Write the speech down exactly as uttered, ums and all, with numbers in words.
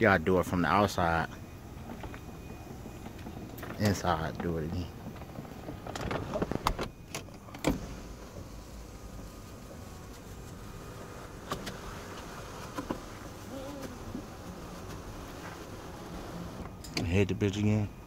You gotta do it from the outside. Inside, do it again. Hit the bitch again.